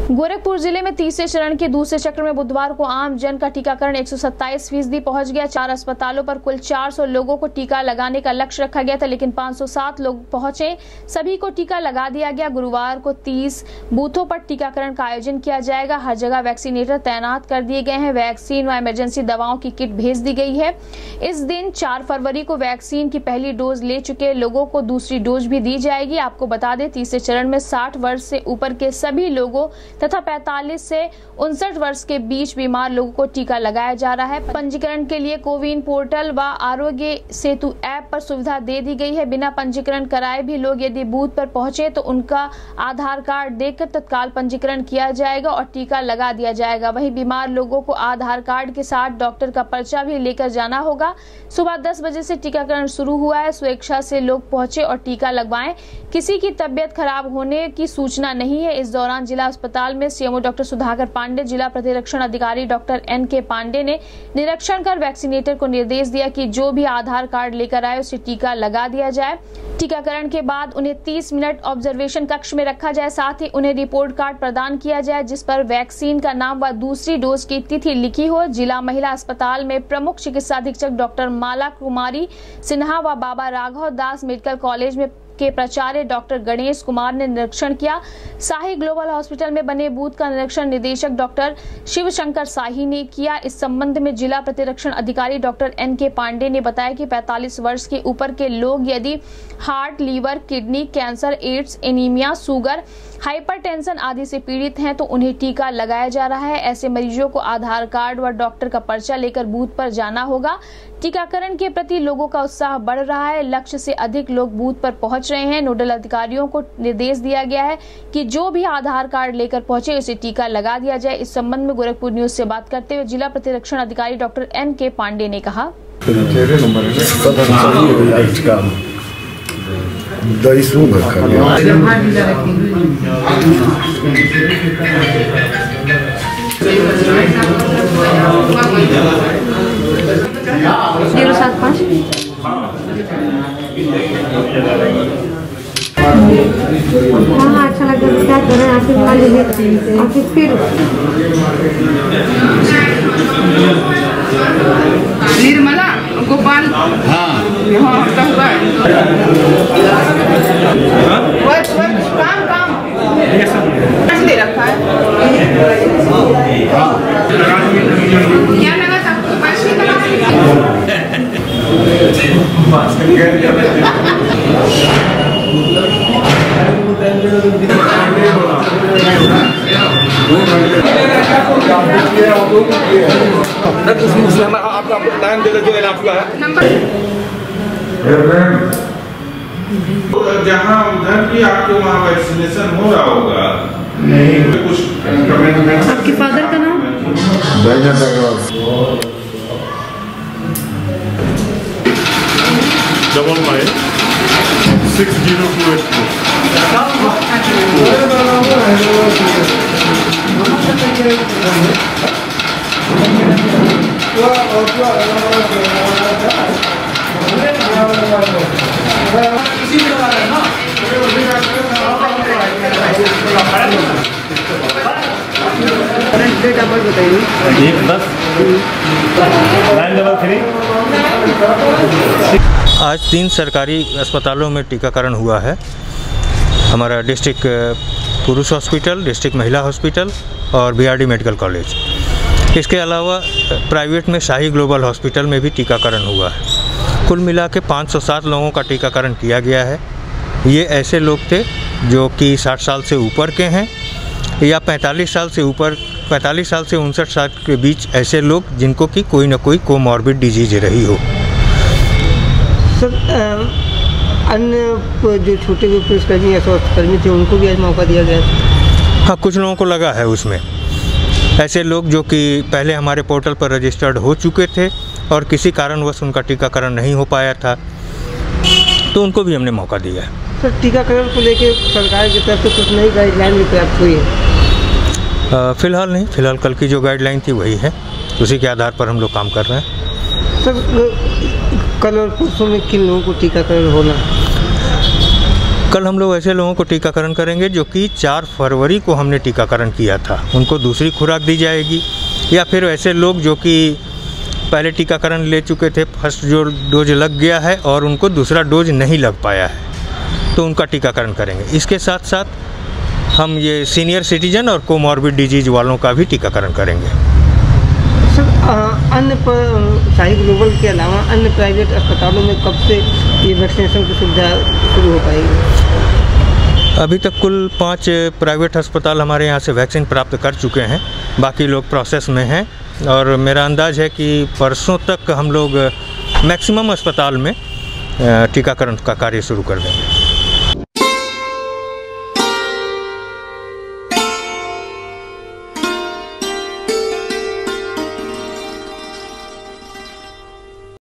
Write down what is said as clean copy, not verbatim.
गोरखपुर जिले में तीसरे चरण के दूसरे चक्र में बुधवार को आम जन का टीकाकरण 127% पहुंच गया। 4 अस्पतालों पर कुल 400 लोगों को टीका लगाने का लक्ष्य रखा गया था, लेकिन 507 लोग पहुंचे, सभी को टीका लगा दिया गया। गुरुवार को 30 बूथों पर टीकाकरण का आयोजन किया जाएगा। हर जगह वैक्सीनेटर तैनात कर दिए गए हैं। वैक्सीन व इमरजेंसी दवाओं की किट भेज दी गई है। इस दिन 4 फरवरी को वैक्सीन की पहली डोज ले चुके लोगों को दूसरी डोज भी दी जाएगी। आपको बता दें, तीसरे चरण में 60 वर्ष से ऊपर के सभी लोगों तथा 45 से 59 वर्ष के बीच बीमार लोगों को टीका लगाया जा रहा है। पंजीकरण के लिए कोविन पोर्टल व आरोग्य सेतु ऐप पर सुविधा दे दी गई है। बिना पंजीकरण कराए भी लोग यदि बूथ पर पहुंचे तो उनका आधार कार्ड देकर तत्काल पंजीकरण किया जाएगा और टीका लगा दिया जाएगा। वहीं बीमार लोगों को आधार कार्ड के साथ डॉक्टर का पर्चा भी लेकर जाना होगा। सुबह 10 बजे से टीकाकरण शुरू हुआ है। स्वेच्छा से लोग पहुंचे और टीका लगवाएं। किसी की तबियत खराब होने की सूचना नहीं है। इस दौरान जिला अस्पताल में सीएमओ डॉक्टर सुधाकर पांडे, जिला प्रतिरक्षण अधिकारी डॉक्टर NK पांडे ने निरीक्षण कर वैक्सीनेटर को निर्देश दिया कि जो भी आधार कार्ड लेकर आए उसे टीका लगा दिया जाए। टीकाकरण के बाद उन्हें 30 मिनट ऑब्जर्वेशन कक्ष में रखा जाए। साथ ही उन्हें रिपोर्ट कार्ड प्रदान किया जाए जिस पर वैक्सीन का नाम व दूसरी डोज की तिथि लिखी हो। जिला महिला अस्पताल में प्रमुख चिकित्सा अधीक्षक डॉक्टर माला कुमारी सिन्हा व बाबा राघव दास मेडिकल कॉलेज में के प्राचार्य डॉक्टर गणेश कुमार ने निरीक्षण किया। शाही ग्लोबल हॉस्पिटल में बने बूथ का निरीक्षण निदेशक डॉक्टर शिव शंकर शाही ने किया। इस संबंध में जिला प्रतिरक्षण अधिकारी डॉक्टर NK पांडे ने बताया कि 45 वर्ष के ऊपर के लोग यदि heart, liver, kidney, cancer, AIDS, anaemia, sugar, hypertension आदि से पीड़ित हैं तो उन्हें टीका लगाया जा रहा है। ऐसे मरीजों को आधार कार्ड व डॉक्टर का पर्चा लेकर बूथ पर जाना होगा। टीकाकरण के प्रति लोगों का उत्साह बढ़ रहा है। लक्ष्य से अधिक लोग बूथ पर पहुंच रहे हैं। नोडल अधिकारियों को निर्देश दिया गया है कि जो भी आधार कार्ड लेकर पहुंचे उसे टीका लगा दिया जाए। इस संबंध में गोरखपुर न्यूज से बात करते हुए जिला प्रतिरक्षण अधिकारी डॉक्टर NK पांडे ने कहा, अच्छा लगा क्या करें, आखिर फिर निर्मला गोपाल काम दे रखा है। क्या लगा था आपका प्लान दे जो इलाज हुआ है जहाँ उधर भी आपके वहाँ वैक्सीनेशन हो रहा होगा। नहीं कुछ आपके फादर का नाम डबल 933। आज 3 सरकारी अस्पतालों में टीकाकरण हुआ है। हमारा डिस्ट्रिक्ट पुरुष हॉस्पिटल, डिस्ट्रिक्ट महिला हॉस्पिटल और BRD मेडिकल कॉलेज। इसके अलावा प्राइवेट में शाही ग्लोबल हॉस्पिटल में भी टीकाकरण हुआ है। कुल मिला के 507 लोगों का टीकाकरण किया गया है। ये ऐसे लोग थे जो कि 60 साल से ऊपर के हैं या 45 साल से ऊपर, 45 साल से 59 साल के बीच ऐसे लोग जिनको कि कोई ना कोई कोमॉर्बिड डिजीज रही हो। सर, अन्य जो छोटे पुलिसकर्मी या स्वास्थ्यकर्मी थे उनको भी आज मौका दिया गया था? हाँ, कुछ लोगों को लगा है उसमें। ऐसे लोग जो कि पहले हमारे पोर्टल पर रजिस्टर्ड हो चुके थे और किसी कारणवश उनका टीकाकरण नहीं हो पाया था, तो उनको भी हमने मौका दिया है। सर, टीकाकरण को लेकर सरकार की तरफ से कुछ नई गाइडलाइन भी प्राप्त हुई है? फ़िलहाल नहीं, फ़िलहाल कल की जो गाइडलाइन थी वही है, उसी के आधार पर हम लोग काम कर रहे हैं। सर, कल और परसों में किन लोगों को टीकाकरण होना? कल हम लोग ऐसे लोगों को टीकाकरण करेंगे जो कि 4 फरवरी को हमने टीकाकरण किया था, उनको दूसरी खुराक दी जाएगी। या फिर ऐसे लोग जो कि पहले टीकाकरण ले चुके थे, फर्स्ट जो डोज लग गया है और उनको दूसरा डोज नहीं लग पाया है, तो उनका टीकाकरण करेंगे। इसके साथ साथ हम ये सीनियर सिटीजन और कोमॉर्बिड डिजीज वालों का भी टीकाकरण करेंगे। अन्य शाही ग्लोबल के अलावा अन्य प्राइवेट अस्पतालों में कब से ये वैक्सीनेशन की सुविधा शुरू हो पाएगी? अभी तक कुल 5 प्राइवेट अस्पताल हमारे यहाँ से वैक्सीन प्राप्त कर चुके हैं, बाकी लोग प्रोसेस में हैं और मेरा अंदाज़ है कि परसों तक हम लोग मैक्सिमम अस्पताल में टीकाकरण का कार्य शुरू कर देंगे।